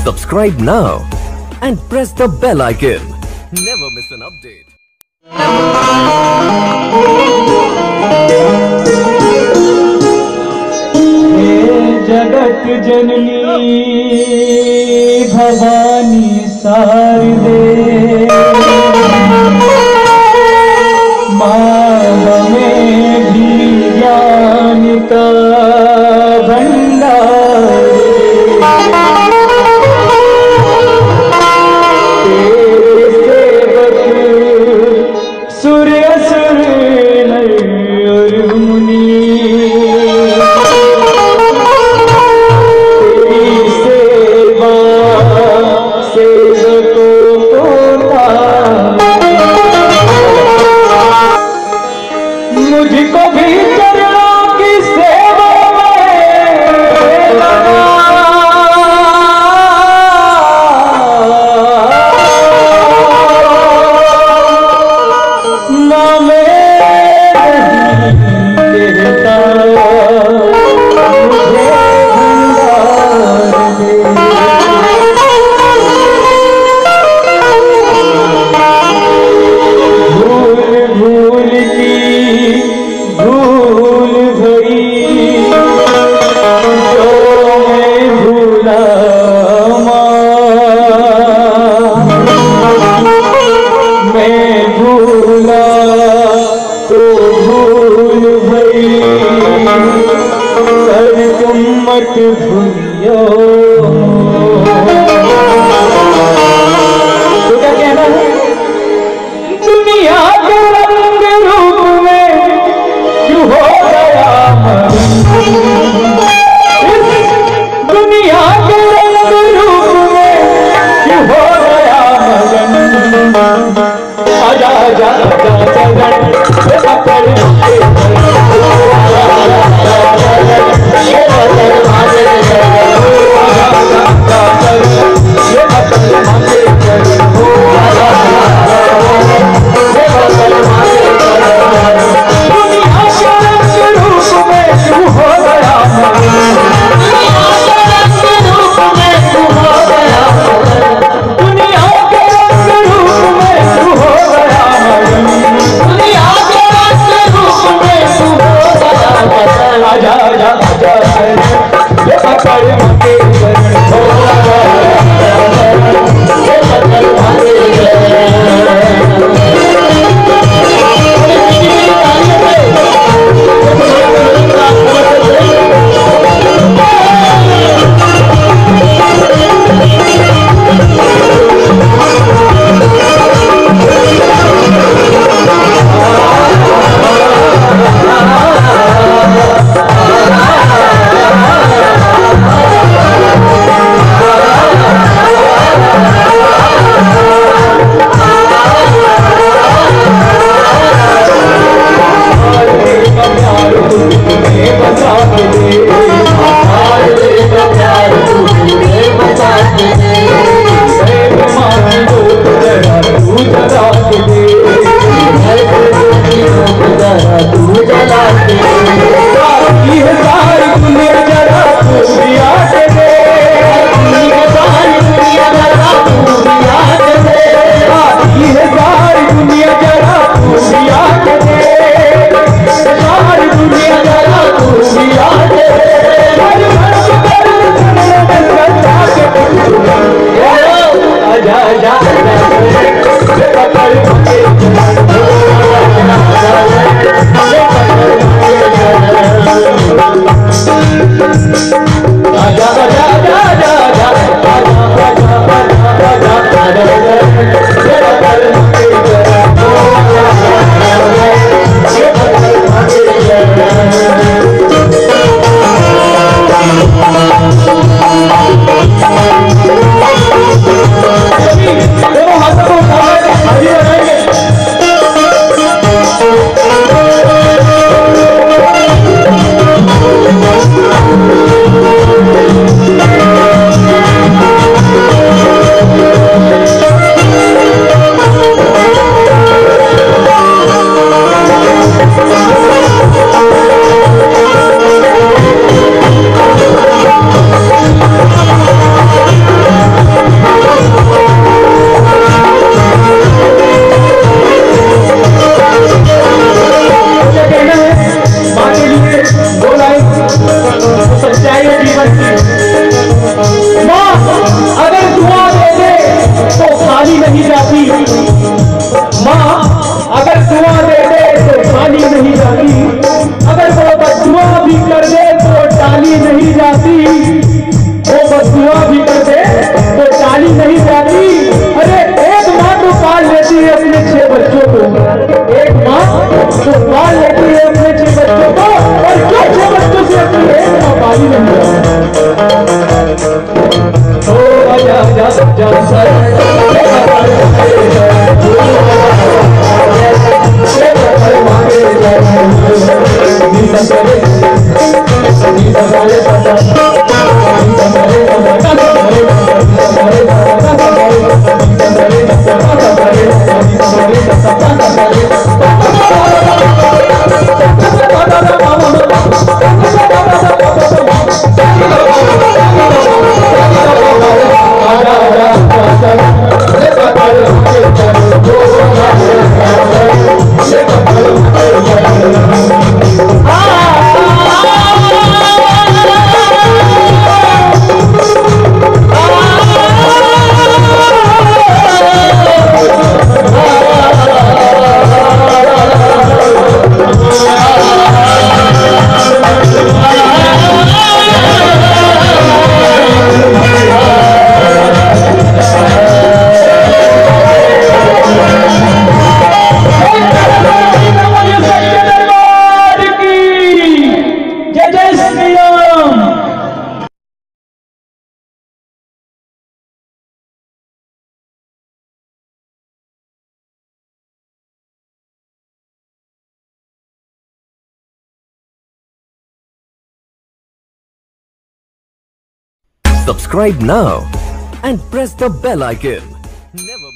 Subscribe now and press the bell icon. Never miss an update. हे जगत जननी भवानी शारदे माँ में भी ज्ञान का भंडार तेरे सेवक सूर्य असुर नर और मुनि तेरी सेवा सेवकों को मुझको भी चरणों की सेवा मत भूलियो। तो क्या कहना है? दुनिया के रंग रूप में क्यों हो गया मगन, दुनिया के रंग रूप में क्यों हो गया मगन। आजा आजा नहीं जाती। अरे एक माँ तो पाल लेती है अपने 6 बच्चों को, एक माँ तो पाल लेती है अपने 6 बच्चों को, और जो 6 बच्चों से अपनी एक माँ पाली नहीं जाती। ओ आजा आजा आजा Subscribe now and press the bell icon. Never